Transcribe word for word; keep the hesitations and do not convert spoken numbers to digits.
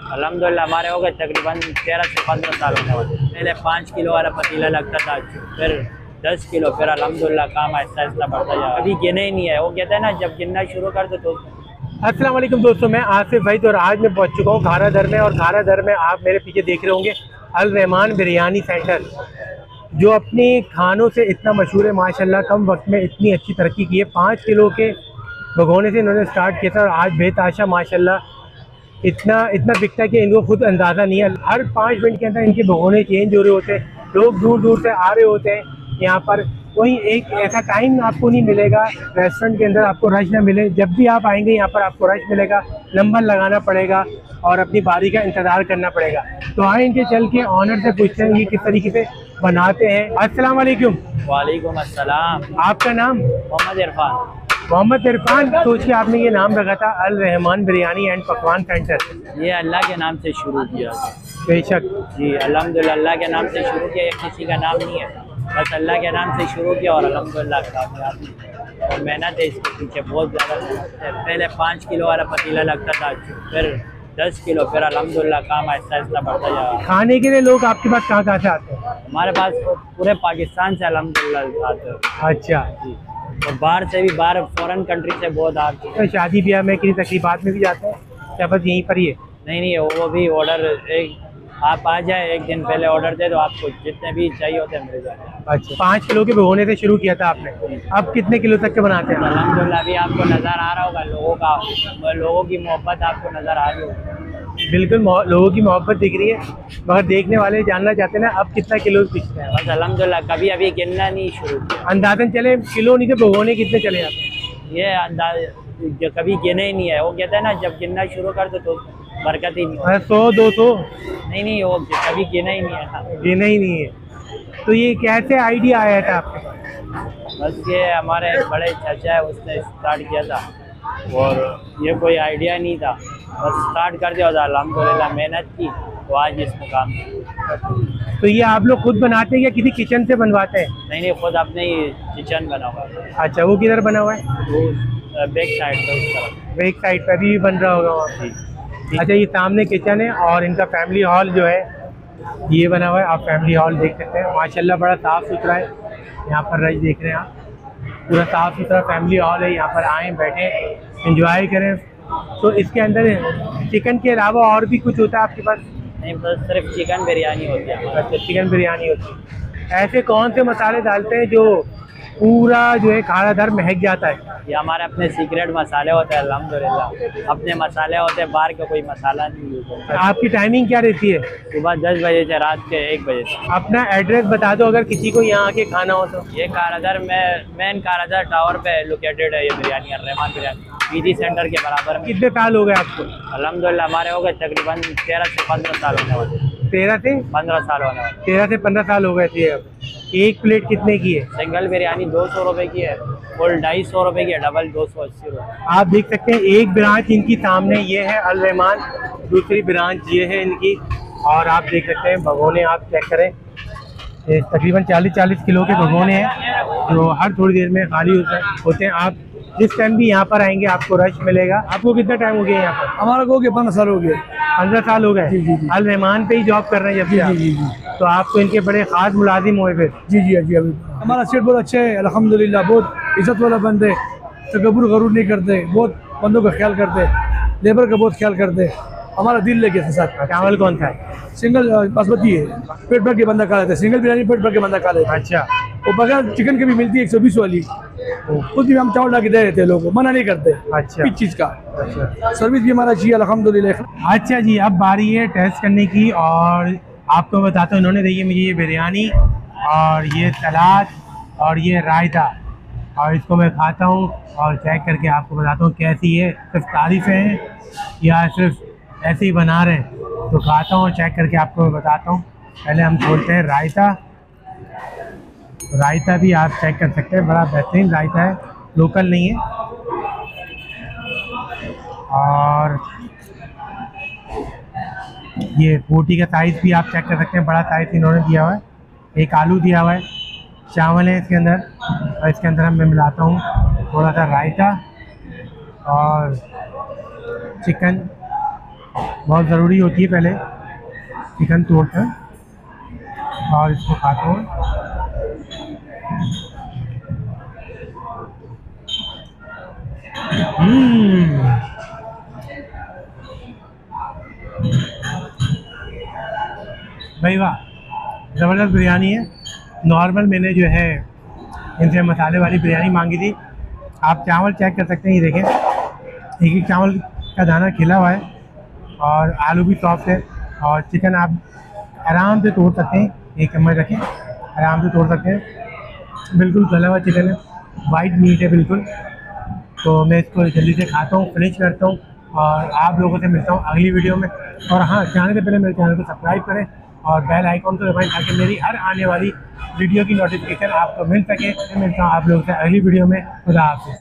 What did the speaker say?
अल्हम्दुलिल्लाह हमारे हो गए तकरीबन तेरह से पंद्रह साल होने वाले। पहले पाँच किलो वाला पतीला लगता था, फिर दस किलो, फिर अल्हम्दुलिल्लाह काम आहिस्ता आहिस्ता बढ़ता जाए। अभी गिने ही नहीं है, वो कहते हैं ना जब गिनना शुरू कर दो तो। अस्सलाम वालेकुम दोस्तों, मैं आसिफ भाई और आज मैं पहुंच चुका हूँ खारा दर में। और खारा दर में आप मेरे पीछे देख रहे होंगे अल रहमान बिरयानी सेंटर, जो अपनी खानों से इतना मशहूर है माशाल्लाह। कम वक्त में इतनी अच्छी तरक्की की है। पाँच किलो के भगोने से इन्होंने स्टार्ट किया था और आज बेताशा माशाल्लाह इतना इतना बिकता है कि इनको खुद अंदाज़ा नहीं है। हर पाँच मिनट के अंदर इनके भगोने चेंज हो रहे होते हैं, लोग दूर दूर से आ रहे होते हैं यहाँ पर। कोई एक ऐसा टाइम आपको नहीं मिलेगा रेस्टोरेंट के अंदर आपको रश ना मिले। जब भी आप आएंगे यहाँ पर आपको रश मिलेगा, नंबर लगाना पड़ेगा और अपनी बारी का इंतज़ार करना पड़ेगा। तो आए इनके चल के ऑनर से पूछते हैं ये किस तरीके से बनाते हैं। अस्सलाम वालेकुम। वालेकुम अस्सलाम। आपका नाम? मोहम्मद इरफान। मोहम्मद इरफान। सोच के आपने ये नाम रखा था अल रहमान बिरयानी एंड पकवान सेंटर? ये अल्लाह के नाम से शुरू किया। बेशक जी अल्हम्दुलिल्लाह अल्लाह के नाम से शुरू किया, ये किसी का नाम नहीं है, बस अल्लाह के नाम से शुरू किया और अल्हम्दुलिल्लाह कामयाब और मेहनत है इसके पीछे बहुत ज़्यादा। पहले पाँच किलो वाला पतीला लगता था, फिर दस किलो, फिर अल्हम्दुलिल्लाह काम आहिस्ता आहिस्ता बढ़ता जाएगा। खाने के लिए लोग आपके पास कहाँ कहाँ से आते हैं? हमारे पास पूरे पाकिस्तान से अल्हम्दुलिल्लाह आते हैं। अच्छा जी, और बाहर से भी, बाहर फॉरेन कंट्री से बहुत आते हैं। तो शादी ब्याह में किसी तकरीबात में भी जाते हैं क्या बस यहीं पर ही है? नहीं नहीं, वो भी ऑर्डर, एक आप आ जाए एक दिन पहले ऑर्डर दे दो, आपको जितने भी चाहिए होते हैं मिल जाते हैं। अच्छा, पाँच किलो के भगोने से शुरू किया था आपने, अब कितने किलो तक के बनाते हैं? अल्हम्दुलिल्लाह अभी आपको नज़र आ रहा होगा लोगों का, लोगों की मोहब्बत आपको नज़र आ रही होगी। बिल्कुल लोगों की मोहब्बत दिख रही है, मगर देखने वाले जानना चाहते हैं ना अब कितना किलो पिछते हैं। बस अल्हम्दुलिल्लाह कभी अभी गिनना नहीं शुरू किया। अंदाजन चले किलो नहीं तो भगोने कितने चले जाते हैं? ये अंदाज कभी गिने ही नहीं है, वो कहते हैं ना जब गिनना शुरू कर दो तो बरकत ही नहीं होती। सौ दो सौ नहीं नहीं, वो कभी गिना ही नहीं है। गिना ही नहीं है। तो ये कैसे आइडिया आया था आपके पास? बस ये हमारे बड़े चाचा है उसने स्टार्ट किया था और ये कोई आइडिया नहीं था, बस स्टार्ट कर दिया था। अल्हम्दुलिल्लाह मेहनत की तो आज इस मुकाम पे। तो ये आप लोग खुद बनाते हैं या किसी किचन से बनवाते हैं? नहीं नहीं, खुद अपने ही किचन बना हुआ है। अच्छा, वो किधर बना हुआ है? वो बैक साइड पे उस तरफ। बैक साइड पर भी बन रहा होगा वहाँ पे। अच्छा, ये सामने किचन है और इनका फैमिली हॉल जो है ये बना हुआ है। आप फैमिली हॉल देख सकते हैं माशाल्लाह, बड़ा साफ़ सुथरा है। यहाँ पर रश देख रहे हैं आप, पूरा साफ़ सुथरा फैमिली हॉल है। यहाँ पर आएँ, बैठें, एंजॉय करें। तो इसके अंदर चिकन के अलावा और भी कुछ होता है आपके पास? नहीं, बस सिर्फ चिकन बिरयानी होती है। अच्छा, चिकन बिरयानी होती है। ऐसे कौन से मसाले डालते हैं जो पूरा जो है खाना दर महक जाता है? ये हमारे अपने सीक्रेट मसाले होते हैं अल्हम्दुलिल्लाह, अपने मसाले होते हैं, बाहर का कोई मसाला नहीं यूज़ होता। आपकी टाइमिंग क्या रहती है? सुबह दस बजे से रात के एक बजे तक। अपना एड्रेस बता दो अगर किसी को यहाँ आके खाना हो तो। ये कारादर में मेन कारादर टावर पे लोकेटेड है ये बिरयानी, अल रहमान बिरयानी पीजी सेंटर के बराबर में। कितने साल हो गए आपको? अल्हम्दुलिल्लाह हमारे हो गए तकरीबन तेरह से पंद्रह साल होने वाले। तेरह से पंद्रह साल होने वाले। तेरह से पंद्रह साल हो गए थे। अब एक प्लेट कितने की है? सिंगल बिरयानी दो सौ रुपये की है, फुल ढाई सौ रुपये की है, डबल दो सौ अस्सी रुपये। आप देख सकते हैं एक ब्रांच इनकी सामने ये है अल रहमान, दूसरी ब्रांच ये है इनकी। और आप देख सकते हैं भगोने, आप चेक करें, तकरीबन चालीस चालीस किलो के भगोने हैं जो हर थोड़ी देर में खाली होते हैं। आप जिस टाइम भी यहाँ पर आएंगे आपको रश मिलेगा। आपको कितना टाइम हो गया यहाँ पर? हमारा को पंद्रह साल हो गए। पंद्रह साल हो गए। अल रहमान पे ही जॉब कर रहे हैं जब? जी जी जी। तो आप तो इनके बड़े खास मुलाजिम हुए फिर? जी जी जी। अभी हमारा सेठ बहुत अच्छे है अल्हम्दुलिल्लाह, बहुत इज्जत वाला बंदे, तकब्बुर गरूर नहीं करते, बहुत बंदों का ख्याल करते, लेबर का बहुत ख्याल करते। हमारा दिल लेके साथ। चावल कौन सा है? सिंगल बासमती है, पेट भर के बंदा खा लेता है। सिंगल बिरयानी पेट भर के बंदा खा लेता है। अच्छा, वो बगैर चिकन के भी मिलती है एक सौ बीस वाली, खुद भी हम चावल ला के दे देते हैं लोगों को, मना नहीं करते। अच्छा, किस चीज़ का अच्छा, सर्विस भी हमारा चाहिए अल्हम्दुलिल्लाह। अच्छा जी, अब बारी है टेस्ट करने की और आपको बताता हूँ। इन्होंने दी है मुझे ये बिरयानी और ये सलाद और ये रायता, और इसको मैं खाता हूँ और चेक करके आपको बताता हूँ कैसी है। सिर्फ तारीफ़ें हैं या सिर्फ ऐसे ही बना रहे हैं, तो खाता हूँ और चेक करके आपको मैं बताता हूँ। पहले हम खोलते हैं रायता। रायता भी आप चेक कर सकते हैं, बड़ा बेहतरीन रायता है, लोकल नहीं है। और ये बोटी का साइज़ भी आप चेक कर सकते हैं, बड़ा साइज़ इन्होंने दिया हुआ है। एक आलू दिया हुआ है, चावल है इसके अंदर, और इसके अंदर हम मैं मिलाता हूँ थोड़ा सा रायता और चिकन बहुत ज़रूरी होती है पहले चिकन तोड़कर और इसको खाता हूँ। हम्म, भाई वाह, ज़बरदस्त बिरयानी है। नॉर्मल मैंने जो है इनसे मसाले वाली बिरयानी मांगी थी। आप चावल चेक कर सकते हैं, ये देखें, एक एक चावल का दाना खिला हुआ है और आलू भी सॉफ्ट है और चिकन आप आराम से तोड़ सकते हैं, एक चम्मच रखें, आराम से तोड़ सकते हैं। बिल्कुल गला हुआ चिकन है, वाइट मीट है बिल्कुल। तो मैं इसको जल्दी से खाता हूँ, फिनिश करता हूँ और आप लोगों से मिलता हूँ अगली वीडियो में। और हाँ, जाने से पहले मेरे चैनल को सब्सक्राइब करें और बेल आइकॉन को दबाएं ताकि मेरी हर आने वाली वीडियो की नोटिफिकेशन आपको मिल सके। मैं मिलता हूँ आप लोगों से अगली वीडियो में। खुदा हाफिज़।